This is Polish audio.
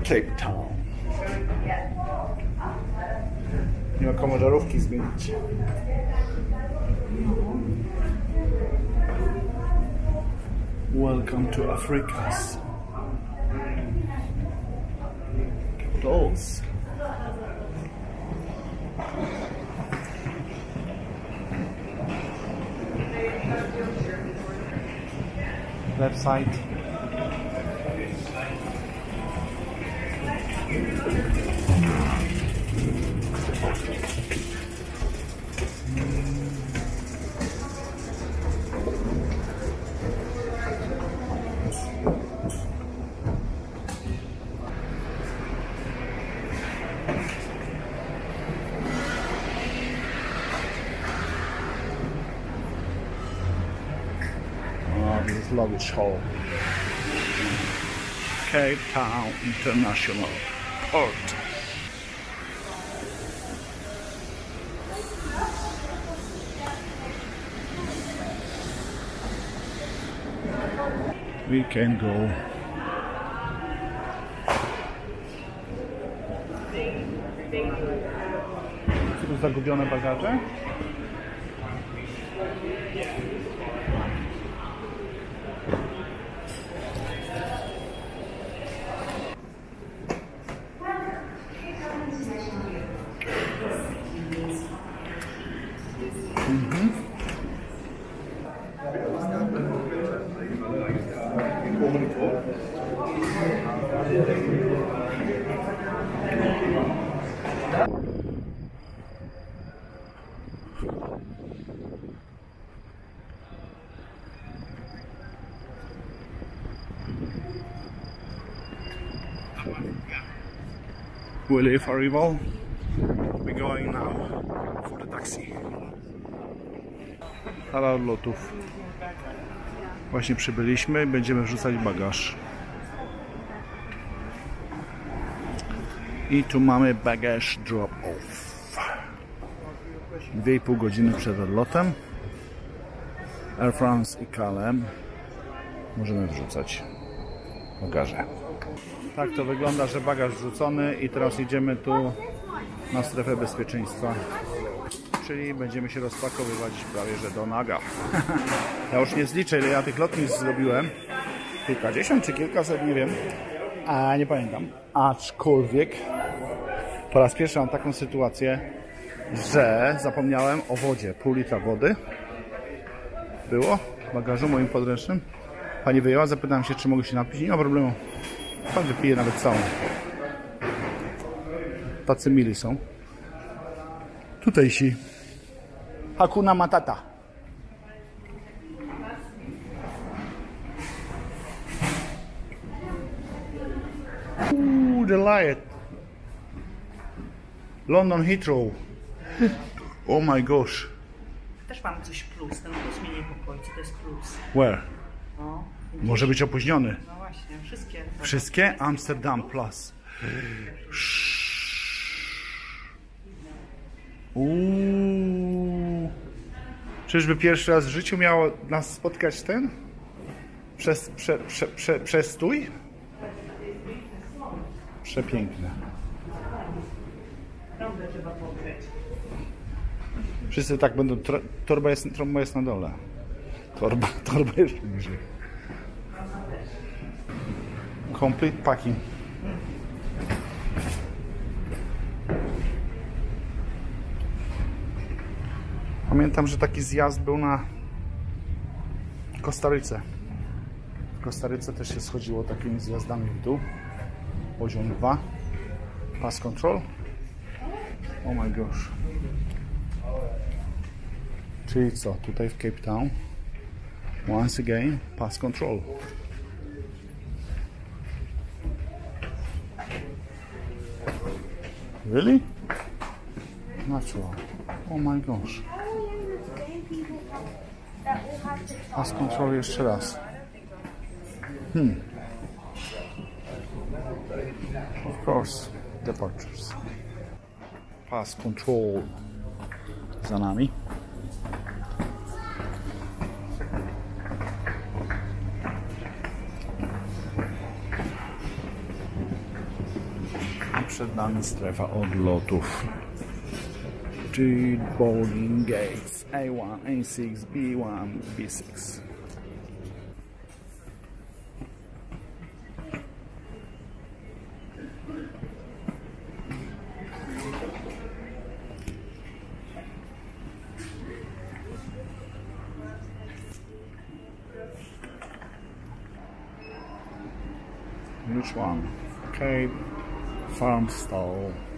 Cape Town. Nie ma komu żarówki zmienić. Welcome to Africa's capitals. Left side. This luggage hall. Cape Town International Port. We can go. Czy tu zagubione bagaże? We leave arrival. We're going now for the taxi. Hala lotów. Właśnie przybyliśmy i będziemy wrzucać bagaż. I tu mamy baggage drop off. 2,5 godziny przed odlotem. Air France i KLM. Możemy wrzucać bagaże. Tak to wygląda, że bagaż wrzucony i teraz idziemy tu na strefę bezpieczeństwa. Czyli będziemy się rozpakowywać prawie że do naga. Ja już nie zliczę, ile ja tych lotnisk zrobiłem. Kilkadziesiąt czy kilkaset, nie wiem. A nie pamiętam. Aczkolwiek po raz pierwszy mam taką sytuację, że zapomniałem o wodzie. Pół litra wody było w bagażu moim podręcznym. Pani wyjęła, zapytałem się, czy mogę się napić. Nie ma problemu. Pan wypije nawet całą. Tacy mili są. Tutejsi. Hakuna Matata. The light. London Heathrow. Oh my gosh. Też mam coś plus, ten plus mnie niepokoi, co to jest plus. Where? No, Może być opóźniony. no właśnie, wszystkie. Wszystkie? Amsterdam Plus. Czyżby pierwszy raz w życiu miało nas spotkać ten? Przestój? Przepiękne. Wszyscy tak będą. Torba jest na dole. Torba jest niżej. Complete packing. Pamiętam, że taki zjazd był na Kostaryce. W Kostaryce też się schodziło takimi zjazdami w dół. Poziom 2. Pass control. Oh my gosh. Czyli co? Tutaj w Cape Town. Once again, pass control. Really? Natural. Oh my gosh. Pass control jeszcze raz. Of course, departures. Pass control za nami. Znana strefa odlotów. Czyli boarding gates A1, A6, B1, B6. Which one? Cape, Farm Stall.